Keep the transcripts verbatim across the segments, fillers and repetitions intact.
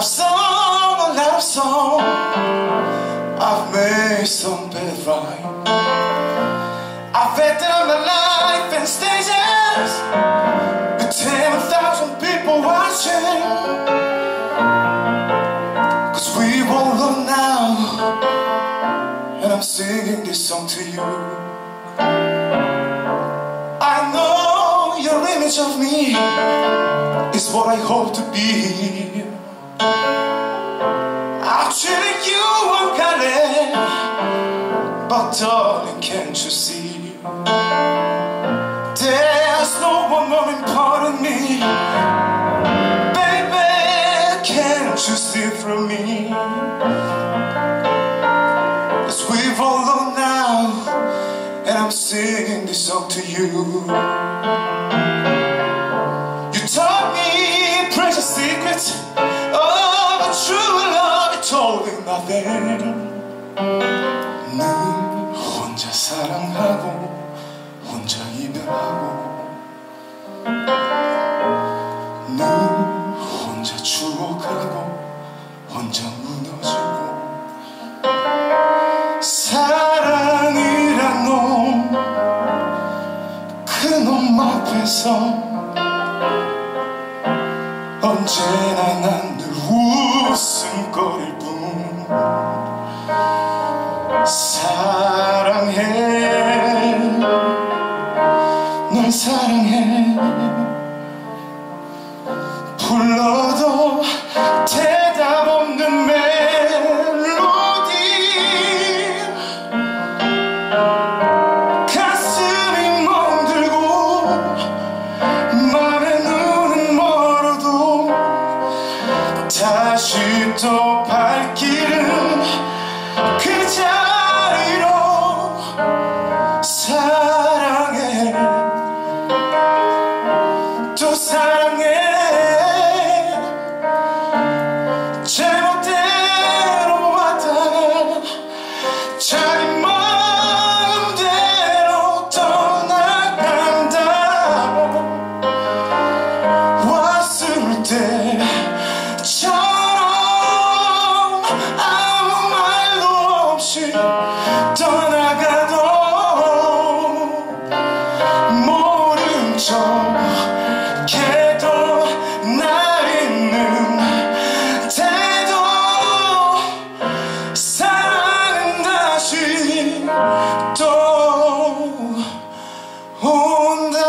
song, a love song. I've made some bad right. I've acted on my life in stages with ten thousand people watching. Cause we won't look now, and I'm singing this song to you. I know your image of me is what I hope to be. I've treated you unkindly, but darling, can't you see? There's no one more important than me. Baby, can't you see through me? Cause we've all learned now, and I'm singing this song to you. You taught me precious secrets of a true love. You told me nothing. 늘 혼자 사랑하고 혼자 이별하고 늘 혼자 추억하고 혼자 무너지고 사랑이란 놈 그 놈 앞에서 언제나 난 늘 웃음거릴 뿐. 사랑해, 널 사랑해. 불러도 대답 없는 멜로디, 가슴이 멍들고 맘에 눈은 멀어도 다시 또 발길은 그 자리로. 사랑해, 또 사랑해. 제멋대로 왔다가 자기 마음대로 떠나간다. 왔을 때처럼 아무 말도 없이 떠나가도 모른 척 걔도 날 잊는 태도. 사랑은 다시 또 온다.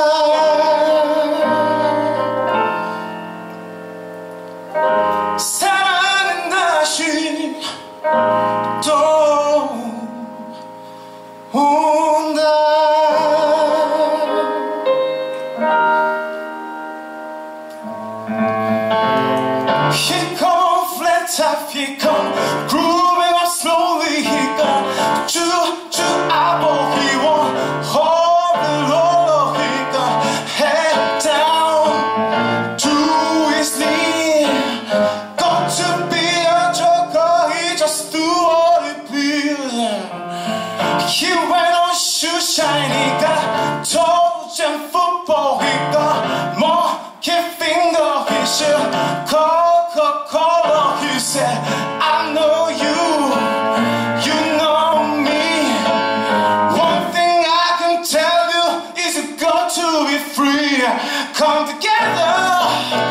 사랑은 다시 또 온다. He come flat top, he come grooving up slowly. He come choo choo apple, he won't hold the low. He come head down to his knee. Got to be a joker, he just do what he feels. He went on shoe shine, he got toes and football. He got monkey finger, he should Coca-Cola. He said, I know you, you know me. One thing I can tell you is you got to be free. Come together.